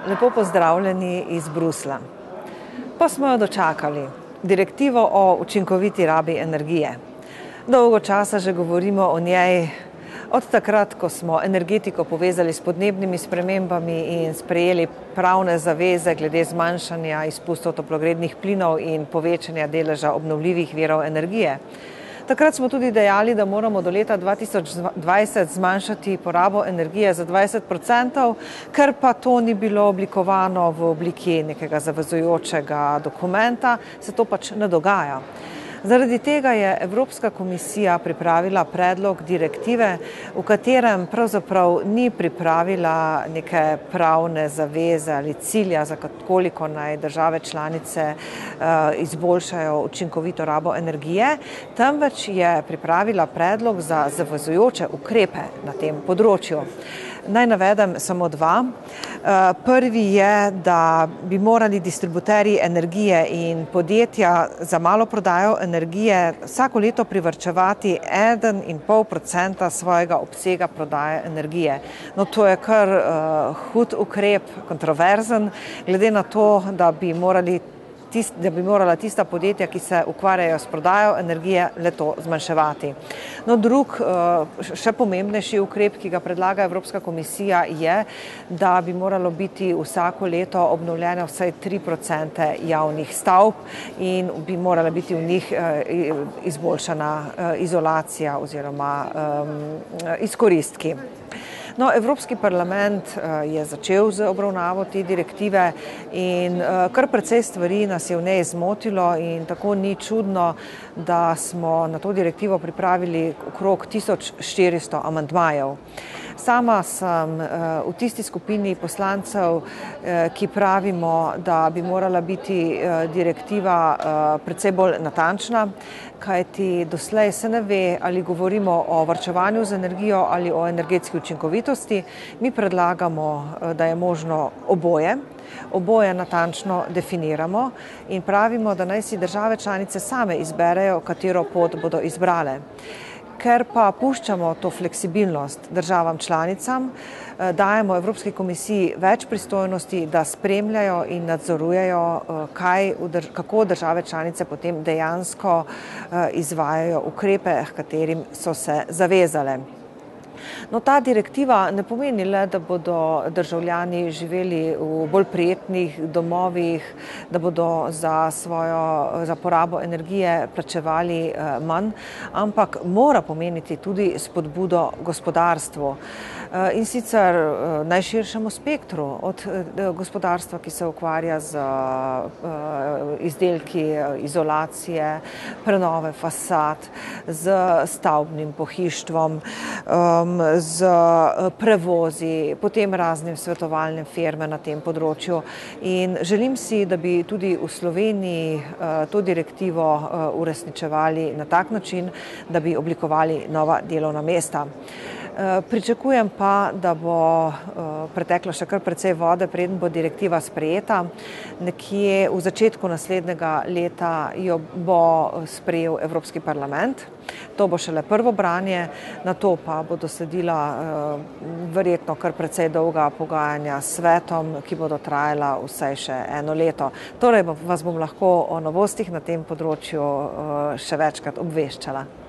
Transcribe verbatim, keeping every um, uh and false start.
lepo pozdravljeni iz Bruslja. Pa smo jo dočakali, direktivo o učinkoviti rabi energije. Dolgo časa že govorimo o njej, od takrat, ko smo energetiko povezali s podnebnimi spremembami in sprejeli pravne zaveze glede zmanjšanja izpustov toplogrednih plinov in povečanja deleža obnovljivih virov energije. Takrat smo tudi dejali, da moramo do leta dva tisoč dvajset zmanjšati porabo energije za dvajset odstotkov, ker pa to ni bilo oblikovano v obliki nekega zavezujočega dokumenta, se to pač ne dogaja. Zaradi tega je Evropska komisija pripravila predlog direktive, v katerem pravzaprav ni pripravila neke pravne zaveze ali cilja, za koliko naj države članice izboljšajo učinkovito rabo energije, temveč je pripravila predlog za zavezujoče ukrepe na tem področju. Naj navedem samo dva. Prvi je, da bi morali distributerji energije in podjetja za malo prodajo energije vsako leto privarčevati eden in pol procenta svojega obsega prodaje energije. No, to je kar uh, hud ukrep, kontroverzen, glede na to, da bi morali Tist, da bi morala tista podjetja, ki se ukvarjajo s prodajo energije, le to zmanjševati. No, drug, še pomembnejši ukrep, ki ga predlaga Evropska komisija, je, da bi moralo biti vsako leto obnovljene vsaj tri odstotke javnih stavb in bi morala biti v njih izboljšana izolacija oziroma izkoristki. No, Evropski parlament je začel z obravnavo te direktive in kar precej stvari nas je v njej zmotilo in tako ni čudno, da smo na to direktivo pripravili okrog tisoč štiristo amandmajev. Sama sem v tisti skupini poslancev, ki pravimo, da bi morala biti direktiva precej bolj natančna, kajti doslej se ne ve, ali govorimo o varčevanju z energijo ali o energetski učinkovitosti. Mi predlagamo, da je možno oboje. Oboje natančno definiramo in pravimo, da naj si države članice same izberejo, katero pot bodo izbrale. Ker pa puščamo to fleksibilnost državam članicam, dajemo Evropski komisiji več pristojnosti, da spremljajo in nadzorujejo, kaj, kako države članice potem dejansko izvajajo ukrepe, h katerim so se zavezale. No, ta direktiva ne pomeni le, da bodo državljani živeli v bolj prijetnih domovih, da bodo za svojo za porabo energije plačevali manj, ampak mora pomeniti tudi spodbudo gospodarstvu. In sicer najširšemu spektru, od gospodarstva, ki se ukvarja z izdelki izolacije, prenove fasad, z stavbnim pohištvom, z prevozi, potem raznim svetovalnim firme na tem področju. In želim si, da bi tudi v Sloveniji to direktivo uresničevali na tak način, da bi oblikovali nova delovna mesta. Pričakujem pa, da bo preteklo še kar precej vode, preden bo direktiva sprejeta. Nekje v začetku naslednjega leta jo bo sprejel Evropski parlament. To bo šele prvo branje, nato pa bodo sledila verjetno kar precej dolga pogajanja s svetom, ki bodo trajala vsaj še eno leto. Torej vas bom lahko o novostih na tem področju še večkrat obveščala.